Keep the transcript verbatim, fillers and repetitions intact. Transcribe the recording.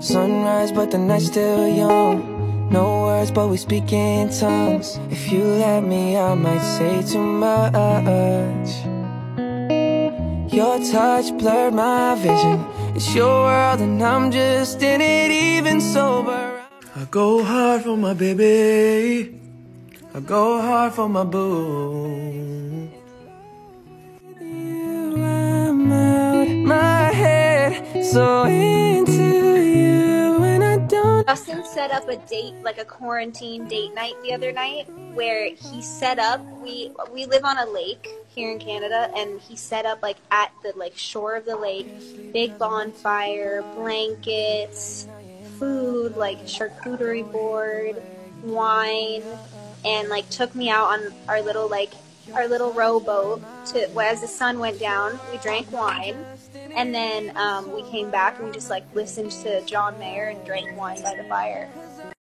Sunrise, but the night's still young. No words, but we speak in tongues. If you let me, I might say too much. Your touch blurred my vision. It's your world and I'm just in it, even sober. I go hard for my baby. I go hard for my boo. I'm out my head, so into you, and I don't. Justin set up a date, like a quarantine date night the other night, where he set up, we we live on a lake here in Canada, and he set up like at the like shore of the lake, big bonfire, blankets, food, like charcuterie board, wine, and like took me out on our little like our little rowboat to, as the sun went down, we drank wine, and then um, we came back and we just like listened to John Mayer and drank wine by the fire.